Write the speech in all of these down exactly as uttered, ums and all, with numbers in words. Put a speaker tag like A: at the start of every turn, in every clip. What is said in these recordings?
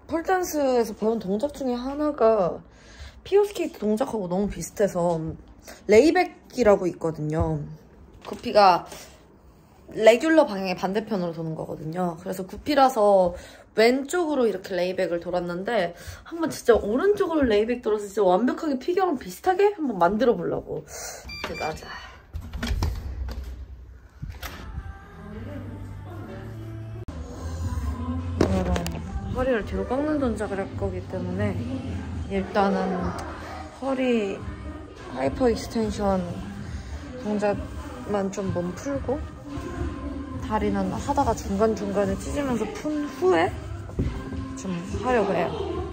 A: 폴댄스에서 배운 동작 중에 하나가 피어스케이트 동작하고 너무 비슷해서 레이백이라고 있거든요. 구피가 레귤러 방향의 반대편으로 도는 거거든요. 그래서 구피라서 왼쪽으로 이렇게 레이백을 돌았는데 한번 진짜 오른쪽으로 레이백 돌아서 진짜 완벽하게 피겨랑 비슷하게 한번 만들어 보려고. 맞아. 오늘은 허리를 뒤로 꺾는 동작을 할 거기 때문에 일단은 허리 하이퍼 익스텐션 동작만 좀 몸 풀고 다리는 하다가 중간중간에 찢으면서 푼 후에 좀 하려고 해요.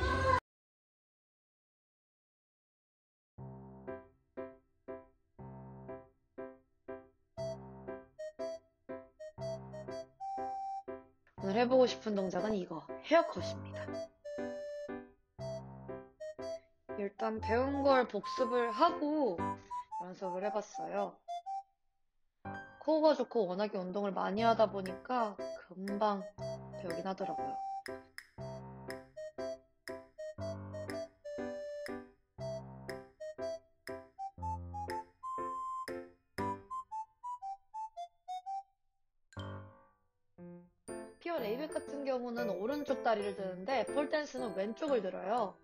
A: 오늘 해보고 싶은 동작은 이거, 헤어컷입니다. 일단 배운 걸 복습을 하고 연습을 해봤어요. 코어가 좋고 워낙에 운동을 많이 하다 보니까 금방 배우긴 하더라고요. 피어 레이백 같은 경우는 오른쪽 다리를 드는데 폴댄스는 왼쪽을 들어요.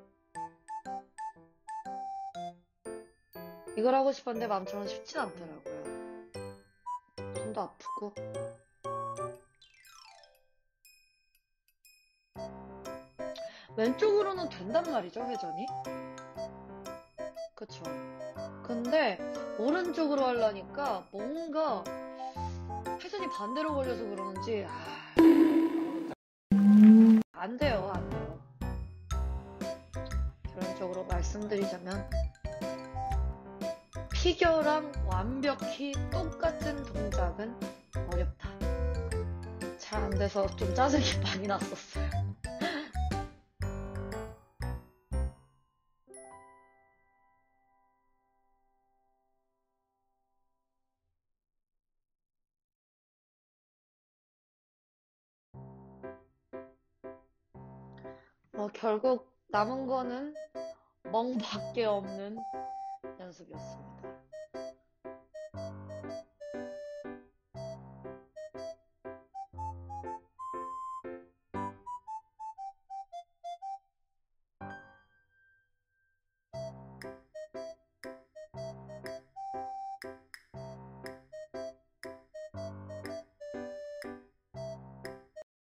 A: 이걸 하고 싶었는데 마음처럼 쉽진 않더라고요. 손도 아프고. 왼쪽으로는 된단 말이죠, 회전이. 그쵸. 근데 오른쪽으로 하려니까 뭔가 회전이 반대로 걸려서 그러는지 아... 안 돼요, 안 돼요. 결론적으로 말씀드리자면 피겨랑 완벽히 똑같은 동작은 어렵다. 잘 안 돼서 좀 짜증이 많이 났었어요. 어, 결국 남은 거는 멍밖에 없는 연습이었습니다.